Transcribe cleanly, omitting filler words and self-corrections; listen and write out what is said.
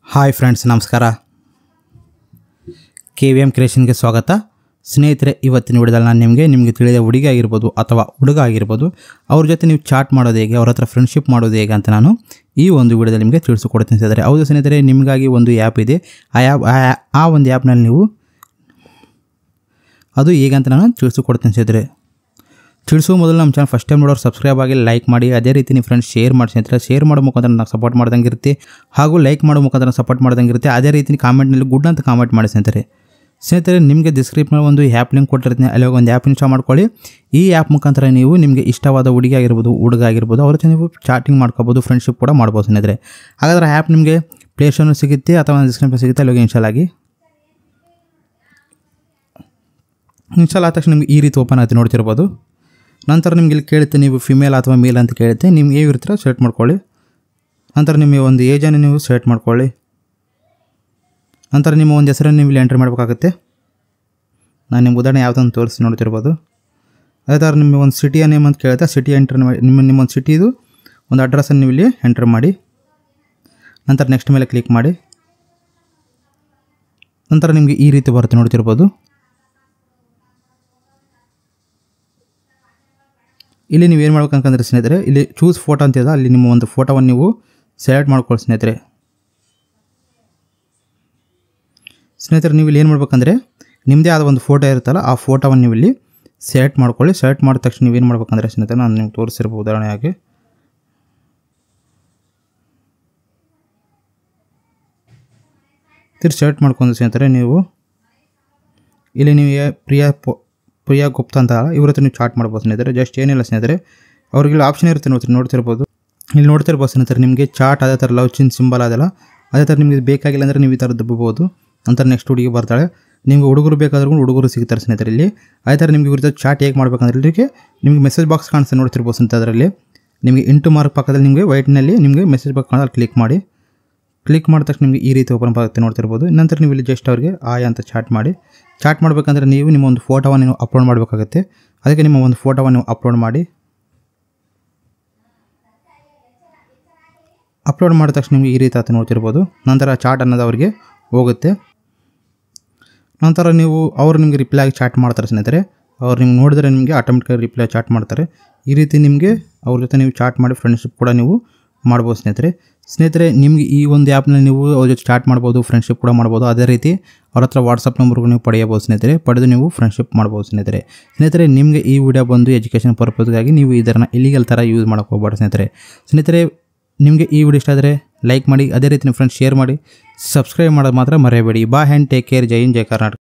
Hi friends, ನಮಸ್ಕಾರ. KVM ಕ್ರಿಯೇಷನ್ಗೆ ಸ್ವಾಗತ. ಸ್ನೇಹಿತರೆ, ಇವತ್ತಿನ ವಿಡಿಯೋದಲ್ಲಿ ನಾನು ನಿಮಗೆ ತಿಳಿದ ಹುಡುಗಿ ಆಗಿರ್ಬೋದು ಅಥವಾ ಹುಡುಗ ಆಗಿರ್ಬೋದು, ಅವ್ರ ಜೊತೆ ನೀವು ಚಾಟ್ ಮಾಡೋದು ಹೇಗೆ, ಅವ್ರ ಹತ್ರ ಫ್ರೆಂಡ್ಶಿಪ್ ಮಾಡೋದು ಹೇಗೆ ಅಂತ ನಾನು ಈ ಒಂದು ವಿಡಿಯೋದಲ್ಲಿ ನಿಮಗೆ ತಿಳಿಸಿಕೊಡ್ತೀನಿ ಸ್ನೇಹಿತರೆ. ಹೌದು ಸ್ನೇಹಿತರೆ, ನಿಮಗಾಗಿ ಒಂದು ಆ್ಯಪ್ ಇದೆ. ಆ ಒಂದು ಆ್ಯಪ್ನಲ್ಲಿ ನೀವು ಅದು ಹೇಗೆ ಅಂತ ನಾನು ತಿಳಿಸಿಕೊಡ್ತೀನಿ ಸ್ನೇಹಿತರೆ. ತಿಳಿಸೋ ಮೊದಲು ನಮ್ಮ ಚಾನಲ್ ಫಸ್ಟ್ ಟೈಮ್ ನೋಡೋರು ಸಬ್ಸ್ಕ್ರೈಬ್ ಆಗಿ ಲೈಕ್ ಮಾಡಿ, ಅದೇ ರೀತಿ ನೀವು ಫ್ರೆಂಡ್ಸ್ ಶೇರ್ ಮಾಡಿ ಸ್ನೇಹಿತರೆ. ಶೇರ್ ಮಾಡೋ ಮುಖಾಂತರ ನಾವು ಸಪೋರ್ಟ್ ಮಾಡ್ದಂಗೆ ಇರುತ್ತೆ, ಹಾಗೂ ಲೈಕ್ ಮಾಡೋ ಮುಖಾಂತರ ಸಪೋರ್ಟ್ ಮಾಡ್ದಂಗೆ ಇರುತ್ತೆ. ಅದೇ ರೀತಿ ಕಾಮೆಂಟ್ನಲ್ಲಿ ಗುಡ್ ಅಂತ ಕಾಮೆಂಟ್ ಮಾಡಿ ಸ್ನೇಹಿತರೆ. ನಿಮಗೆ ಡಿಸ್ಕ್ರಿಪ್ಷನಲ್ಲಿ ಒಂದು ಆ್ಯಪ್ ಲಿಂಕ್ ಕೊಟ್ಟಿರ್ತೀನಿ, ಅಲ್ಲಿ ಹೋಗಿ ಒಂದು ಆ್ಯಪ್ ಇನ್ಸ್ಟಾಲ್ ಮಾಡ್ಕೊಳ್ಳಿ. ಈ ಆ್ಯಪ್ ಮುಖಾಂತರ ನೀವು ನಿಮಗೆ ಇಷ್ಟವಾದ ಹುಡುಗಿ ಆಗಿರ್ಬೋದು, ಹುಡುಗ ಆಗಿರ್ಬೋದು, ಅವ್ರ ಜೊತೆ ನೀವು ಚಾಟಿಂಗ್ ಮಾಡ್ಕೋಬೋದು, ಫ್ರೆಂಡ್ಶಿಪ್ ಕೂಡ ಮಾಡ್ಬೋದು ಸ್ನೇಹಿತರೆ. ಹಾಗಾದರೆ ಆ್ಯಪ್ ನಿಮಗೆ ಪ್ಲೇಸ್ಟೋರ್ನೂ ಸಿಗುತ್ತೆ ಅಥವಾ ಡಿಸ್ಕ್ರಿಪ್ಷನ್ ಸಿಗುತ್ತೆ, ಅಲ್ಲಿ ಹೋಗಿ ಇನ್ಸ್ಟಾಲ್ ಆಗಿ. ಇನ್ಸ್ಟಾಲ್ ಆದ ತಕ್ಷಣ ನಿಮಗೆ ಈ ರೀತಿ ಓಪನ್ ಆಯ್ತು ನೋಡ್ತಿರ್ಬೋದು. ನಂತರ ನಿಮ್ಗೆ ಇಲ್ಲಿ ಕೇಳುತ್ತೆ ನೀವು ಫಿಮೇಲ್ ಅಥವಾ ಮೇಲ್ ಅಂತ ಕೇಳುತ್ತೆ. ನಿಮ್ಗೆ ಹೇಗೆ ಇರ್ತೀರ ಸೆಲೆಕ್ಟ್ ಮಾಡ್ಕೊಳ್ಳಿ. ನಂತರ ನಿಮಗೆ ಒಂದು ಏಜನ್ನು ನೀವು ಸೆಲೆಕ್ಟ್ ಮಾಡ್ಕೊಳ್ಳಿ. ನಂತರ ನಿಮ್ಮ ಒಂದು ಹೆಸರನ್ನು ನೀವು ಇಲ್ಲಿ ಎಂಟ್ರಿ ಮಾಡಬೇಕಾಗುತ್ತೆ. ನಾನು ನಿಮ್ಗೆ ಉದಾಹರಣೆ ಯಾವುದನ್ನು ತೋರಿಸಿ ನೋಡ್ತಿರ್ಬೋದು. ಅದೇ ಥರ ನಿಮಗೆ ಒಂದು ಸಿಟಿಯ ನೇಮ್ ಅಂತ ಕೇಳುತ್ತೆ. ಸಿಟಿ ಎಂಟ್ರ್ ಮಾಡಿ, ನಿಮ್ಮೊಂದು ಸಿಟಿದು ಒಂದು ಅಡ್ರೆಸ್ಸನ್ನು ನೀವು ಇಲ್ಲಿ ಎಂಟ್ರ್ ಮಾಡಿ. ನಂತರ ನೆಕ್ಸ್ಟ್ ಮೇಲೆ ಕ್ಲಿಕ್ ಮಾಡಿ. ನಂತರ ನಿಮಗೆ ಈ ರೀತಿ ಬರುತ್ತೆ ನೋಡ್ತಿರ್ಬೋದು. ಇಲ್ಲಿ ನೀವು ಏನು ಮಾಡ್ಬೇಕಂತಂದ್ರೆ ಸ್ನೇಹಿತರೆ, ಇಲ್ಲಿ ಚೂಸ್ ಫೋಟೋ ಅಂತಿದೆ, ಅಲ್ಲಿ ನಿಮ್ಮ ಒಂದು ಫೋಟೋವನ್ನು ನೀವು ಸೆಲೆಕ್ಟ್ ಮಾಡ್ಕೊಳ್ಳಿ ಸ್ನೇಹಿತರೆ. ನೀವು ಇಲ್ಲಿ ಏನು ಮಾಡ್ಬೇಕಂದ್ರೆ ನಿಮ್ಮದೇ ಆದ ಒಂದು ಫೋಟೋ ಇರುತ್ತಲ್ಲ, ಆ ಫೋಟೋವನ್ನು ನೀವು ಇಲ್ಲಿ ಸೆಲೆಕ್ಟ್ ಮಾಡ್ಕೊಳ್ಳಿ. ಸೆಲೆಕ್ಟ್ ಮಾಡಿದ ತಕ್ಷಣ ನೀವು ಏನು ಮಾಡ್ಬೇಕಂದ್ರೆ ಸ್ನೇಹಿತರೆ, ನಾನು ನಿಮ್ಗೆ ತೋರಿಸಿರ್ಬೋದು ಉದಾಹರಣೆಯಾಗಿ. ಸೆಲೆಕ್ಟ್ ಮಾಡ್ಕೊಂಡು ಸ್ನೇಹಿತರೆ, ನೀವು ಇಲ್ಲಿ ನೀವು ಪ್ರಿಯಾ ಗುಪ್ತಾ ಅಂತ ಇವ್ರ ಹತ್ರ ನೀವು ಚಾಟ್ ಮಾಡ್ಬೋದು ಸ್ನೇಹಿತರೆ. ಜಸ್ಟ್ ಏನಿಲ್ಲ ಸ್ನೇಹಿತರೆ, ಅವ್ರಿಗೆಲ್ಲ ಆಪ್ಷನ್ ಇರುತ್ತೆ ನೋಡ್ತಿರ್ಬೋದು. ಇಲ್ಲಿ ನೋಡ್ತಿರ್ಬೋದು ಸ್ನೇಹಿತರೆ, ನಿಮಗೆ ಚಾಟ್ ಅದೇ ಥರ ಲವ್ ಚಿನ್ ಸಿಂಬಲ್ ಅದಲ್ಲ, ಅದೇ ಥರ ನಿಮಗೆ ಬೇಕಾಗಿಲ್ಲ ಅಂದರೆ ನೀವು ಈ ಥರ ದಬ್ಬಬಹುದು. ನಂತರ ನೆಕ್ಸ್ಟ್ ಹುಡುಗಿ ಬರ್ತಾಳೆ. ನಿಮಗೆ ಹುಡುಗರು ಬೇಕಾದ್ರೂ ಹುಡುಗರು ಸಿಗ್ತಾರೆ ಸ್ನೇಹಿತರೆ. ಇಲ್ಲಿ ಅದೇ ಥರ ನಿಮಗೆ ಇವ್ರ ಚಾಟ್ ಹೇಗೆ ಮಾಡ್ಬೇಕಂದ್ರೆ ಇಲ್ಲಿಗೆ ನಿಮಗೆ ಮೆಸೇಜ್ ಬಾಕ್ಸ್ ಕಾಣಿಸ್ತಾ ನೋಡ್ತಿರ್ಬೋದು ಸ್ನೇಹಿತರೆ. ಅದರಲ್ಲಿ ನಿಮಗೆ ಇಂಟು ಮಾರ್ಕ್ ಪಕ್ಕದಲ್ಲಿ ನಿಮಗೆ ವೈಟ್ನಲ್ಲಿ ನಿಮಗೆ ಮೆಸೇಜ್ ಬಾಕ್ಸ್ ಕಾಣಿಸ್ ಕ್ಲಿಕ್ ಮಾಡಿ. ಕ್ಲಿಕ್ ಮಾಡಿದ ತಕ್ಷಣ ನಿಮಗೆ ಈ ರೀತಿ ಓಪನ್ ಆಗುತ್ತೆ ನೋಡ್ತಿರ್ಬೋದು. ನಂತರ ನೀವು ಇಲ್ಲಿ ಜಸ್ಟ್ ಅವ್ರಿಗೆ ಆಯ್ ಅಂತ ಚಾಟ್ ಮಾಡಿ. ಚಾಟ್ ಮಾಡಬೇಕಂದ್ರೆ ನೀವು ನಿಮ್ಮ ಒಂದು ಫೋಟೋವನ್ನು ನೀವು ಅಪ್ಲೋಡ್ ಮಾಡಬೇಕಾಗುತ್ತೆ. ಅದಕ್ಕೆ ನಿಮ್ಮ ಒಂದು ಫೋಟೋವನ್ನು ನೀವು ಅಪ್ಲೋಡ್ ಮಾಡಿ. ಅಪ್ಲೋಡ್ ಮಾಡಿದ ತಕ್ಷಣ ನಿಮಗೆ ಈ ರೀತಿ ಆಗುತ್ತೆ ನೋಡ್ತಿರ್ಬೋದು. ನಂತರ ಚಾಟ್ ಅನ್ನೋದು ಅವರಿಗೆ ಹೋಗುತ್ತೆ. ನಂತರ ಅವರು ನಿಮಗೆ ರಿಪ್ಲೈ ಆಗಿ ಚಾಟ್ ಮಾಡ್ತಾರೆ ಸ್ನೇಹಿತರೆ. ಅವ್ರು ನಿಮ್ಗೆ ನೋಡಿದ್ರೆ ನಿಮಗೆ ಆಟೋಮೆಟಿಕಾಗಿ ರಿಪ್ಲೈ ಚಾಟ್ ಮಾಡ್ತಾರೆ. ಈ ರೀತಿ ನಿಮಗೆ ಅವ್ರ ಜೊತೆ ನೀವು ಚಾಟ್ ಮಾಡಿ ಫ್ರೆಂಡ್ಶಿಪ್ ಕೂಡ ನೀವು ಮಾಡ್ಬೋದು ಸ್ನೇಹಿತರೆ. ನಿಮಗೆ ಈ ಒಂದು ಆ್ಯಪ್ನಲ್ಲಿ ನೀವು ಅವ್ರ ಜೊತೆ ಚಾಟ್ ಮಾಡ್ಬೋದು, ಫ್ರೆಂಡ್ಶಿಪ್ ಕೂಡ ಮಾಡ್ಬೋದು. ಅದೇ ರೀತಿ ಅವ್ರ ಹತ್ರ ವಾಟ್ಸಪ್ ನಂಬರ್ಗೂ ನೀವು ಪಡೆಯಬಹುದು ಸ್ನೇಹಿತರೆ. ಪಡೆದು ನೀವು ಫ್ರೆಂಡ್ಶಿಪ್ ಮಾಡ್ಬೋದು ಸ್ನೇಹಿತರೆ. ನಿಮಗೆ ಈ ವಿಡಿಯೋ ಬಂದು ಎಜುಕೇಷನ್ ಪರ್ಪಸ್ಗಾಗಿ ನೀವು ಇದನ್ನು ಇಲ್ಲಿಗಲ್ ಥರ ಯೂಸ್ ಮಾಡೋಕ್ಕೆ ಹೋಗ್ಬೇಡಿ ಸ್ನೇಹಿತರೆ. ನಿಮಗೆ ಈ ವಿಡಿಯೋ ಇಷ್ಟ ಆದರೆ ಲೈಕ್ ಮಾಡಿ, ಅದೇ ರೀತಿ ನಿಮ್ಮ ಫ್ರೆಂಡ್ಸ್ ಶೇರ್ ಮಾಡಿ, ಸಬ್ಸ್ಕ್ರೈಬ್ ಮಾಡೋದು ಮಾತ್ರ ಮರೆಯಬೇಡಿ. Bye and take care. ಜೈ ಹಿಂದ್, ಜೈ ಕರ್ನಾಟಕ.